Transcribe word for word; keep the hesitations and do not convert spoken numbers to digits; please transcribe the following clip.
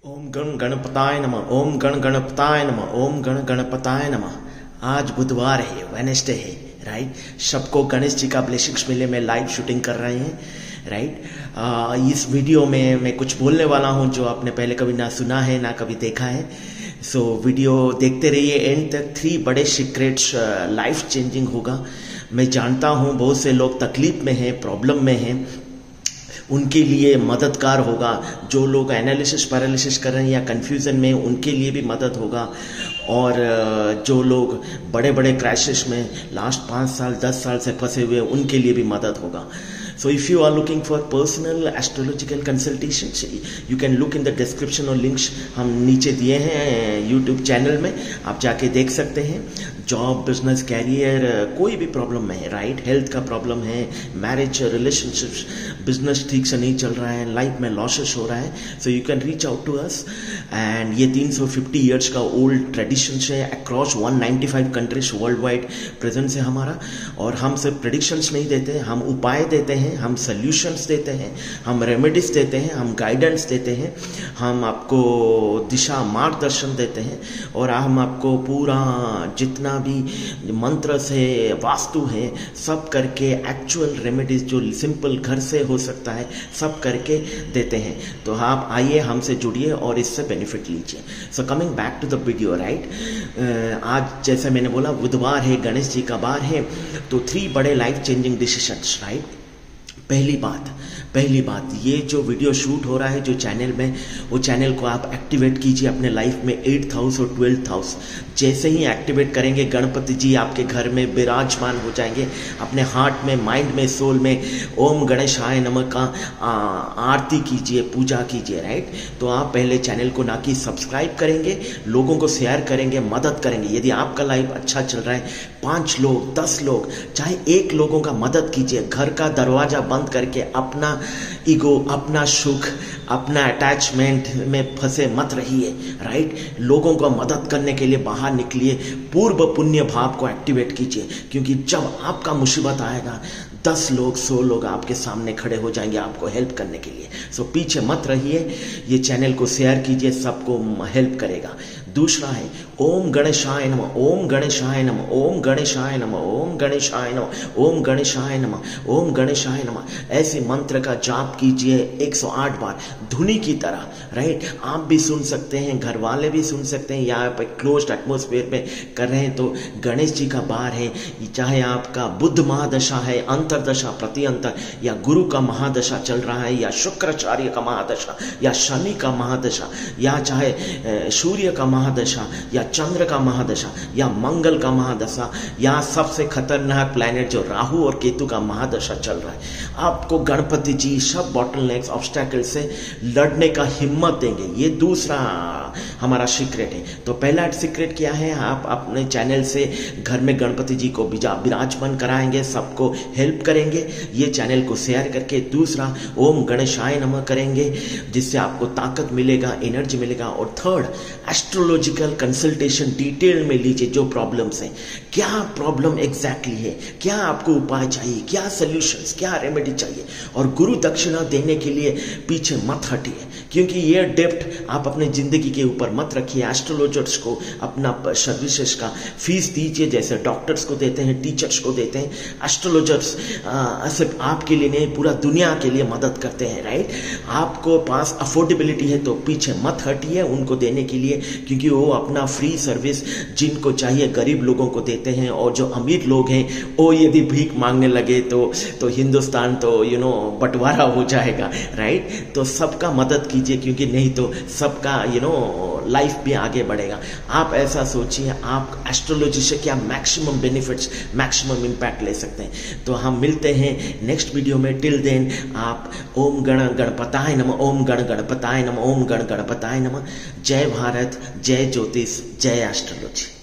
ओम गण गणपताय नमः। ओम गण गणपताय नमः। ओम गण गणपताय नमः। आज बुधवार है, वेडनेसडे है, राइट। सबको गणेश जी का ब्लेसिंग्स मिले। मैं लाइव शूटिंग कर रहे हैं, राइट। इस वीडियो में मैं कुछ बोलने वाला हूं जो आपने पहले कभी ना सुना है ना कभी देखा है। सो so, वीडियो देखते रहिए एंड तक। थ्री बड़े सीक्रेट्स, लाइफ चेंजिंग होगा। मैं जानता हूं बहुत से लोग तकलीफ में हैं, प्रॉब्लम में हैं, उनके लिए मददगार होगा। जो लोग एनालिसिस पैरालिसिस कर रहे हैं या कंफ्यूजन में, उनके लिए भी मदद होगा। और जो लोग बड़े बड़े क्राइसिस में लास्ट पाँच साल दस साल से फंसे हुए हैं, उनके लिए भी मदद होगा। So if you are looking for personal astrological consultations, you can look in the description और links हम नीचे दिए हैं यूट्यूब चैनल में, आप जाके देख सकते हैं। जॉब, बिजनेस, कैरियर, कोई भी प्रॉब्लम में है, राइट। हेल्थ का प्रॉब्लम है, मैरिज, रिलेशनशिप्स, बिजनेस ठीक से नहीं चल रहा है, लाइफ में लॉसेस हो रहा है, so you can reach out to us. And ये तीन सौ पचास इयर्स का ओल्ड ट्रेडिशन है। अक्रॉस एक सौ पचानवे कंट्रीज वर्ल्ड वाइड प्रेजेंस है हमारा। और हम सिर्फ प्रेडिक्शंस नहीं देते, हम उपाय देते हैं, हम सॉल्यूशंस देते हैं, हम रेमेडीज देते हैं, हम गाइडेंस देते हैं, हम आपको दिशा मार्गदर्शन देते हैं। और हम आपको पूरा जितना भी मंत्र से, वास्तु है, सब करके एक्चुअल रेमेडीज जो सिंपल घर से हो सकता है, सब करके देते हैं। तो आप आइए, हमसे जुड़िए और इससे बेनिफिट लीजिए। So coming back to the video, right. आज जैसे मैंने बोला बुधवार है, गणेश जी का बार है, तो थ्री बड़े लाइफ चेंजिंग डिसीजंस, राइट। पहली बात पहली बात ये जो वीडियो शूट हो रहा है जो चैनल में, वो चैनल को आप एक्टिवेट कीजिए अपने लाइफ में। एट्थ हाउस और ट्वेल्थ हाउस जैसे ही एक्टिवेट करेंगे, गणपति जी आपके घर में विराजमान हो जाएंगे। अपने हार्ट में, माइंड में, सोल में ओम गणेशाय नमः का आ, आरती कीजिए, पूजा कीजिए, राइट। तो आप पहले चैनल को ना कि सब्सक्राइब करेंगे, लोगों को शेयर करेंगे, मदद करेंगे। यदि आपका लाइफ अच्छा चल रहा है, पाँच लोग, दस लोग, चाहे एक लोगों का मदद कीजिए। घर का दरवाजा बंद करके अपना ईगो, अपना सुख, अपना अटैचमेंट में फंसे मत रहिए, राइट। लोगों को मदद करने के लिए बाहर निकलिए, पूर्व पुण्य भाव को एक्टिवेट कीजिए। क्योंकि जब आपका मुसीबत आएगा, दस लोग, सौ लोग आपके सामने खड़े हो जाएंगे आपको हेल्प करने के लिए। सो पीछे मत रहिए, ये चैनल को शेयर कीजिए, सबको हेल्प करेगा। दूसरा है ओम गणेशाय नमः। ओम गणेशाय नमः। ओम गणेशाय नमः। ओम गणेशाय नमः। ओम गणेशाय नमः। ओम गणेशाय नमः। ऐसे मंत्र का जाप कीजिए एक सौ आठ बार, धुनी की तरह, राइट। आप भी सुन सकते हैं, घर वाले भी सुन सकते हैं, या आप क्लोज्ड एटमोस्फेयर में कर रहे हैं। तो गणेश जी का बार है, चाहे आपका बुद्ध महादशा है, अंतरदशा, प्रतिअंतर, या गुरु का महादशा चल रहा है, या शुक्राचार्य का महादशा, या शनि का महादशा, या चाहे सूर्य का महादशा, या चंद्र का महादशा, या मंगल का महादशा, या सबसे खतरनाक प्लैनेट जो राहु और केतु का महादशा चल रहा है, आपको गणपति जी सब बॉटलनेक्स, ऑब्स्टैकल से लड़ने का हिम्मत देंगे। ये दूसरा हमारा सीक्रेट है। तो पहला सीक्रेट क्या है, आप अपने चैनल से घर में गणपति जी को विराजमान कराएंगे, सबको हेल्प करेंगे ये चैनल को शेयर करके। दूसरा ओम गणेशाय नमः करेंगे, जिससे आपको ताकत मिलेगा, एनर्जी मिलेगा। और थर्ड, एस्ट्रोलॉजिकल कंसल्टेशन डिटेल में लीजिए। जो प्रॉब्लम्स हैं, क्या प्रॉब्लम एग्जैक्टली है, क्या आपको उपाय चाहिए, क्या सॉल्यूशंस, क्या रेमेडी चाहिए। और गुरु दक्षिणा देने के लिए पीछे मत हटिए, क्योंकि ये डेप्ट आप अपने जिंदगी के ऊपर मत रखिए। एस्ट्रोलॉजर्स को अपना सर्विसेज का फीस दीजिए, जैसे डॉक्टर्स को देते हैं, टीचर्स को देते हैं। एस्ट्रोलॉजर्स सिर्फ आपके लिए नहीं, पूरा दुनिया के लिए मदद करते हैं, राइट। आपको पास अफोर्डेबिलिटी है तो पीछे मत हटिए उनको देने के लिए, क्योंकि वो अपना फ्री सर्विस जिनको चाहिए गरीब लोगों को देते हैं। और जो अमीर लोग हैं, वो यदि भीख मांगने लगे तो तो हिंदुस्तान तो यू नो बंटवारा हो जाएगा, राइट। तो सबका मदद कीजिए, क्योंकि नहीं तो सबका यू नो लाइफ भी आगे बढ़ेगा। आप ऐसा सोचिए, आप एस्ट्रोलॉजी से क्या मैक्सिमम बेनिफिट्स, मैक्सिमम इम्पैक्ट ले सकते हैं। तो हम मिलते हैं नेक्स्ट वीडियो में। टिल देन आप ओम गण गणपताय नमः। ओम गण गणपताय नमः। ओम गण गणपताय नमः। जय भारत, जय ज्योतिष, जय एस्ट्रोलॉजी।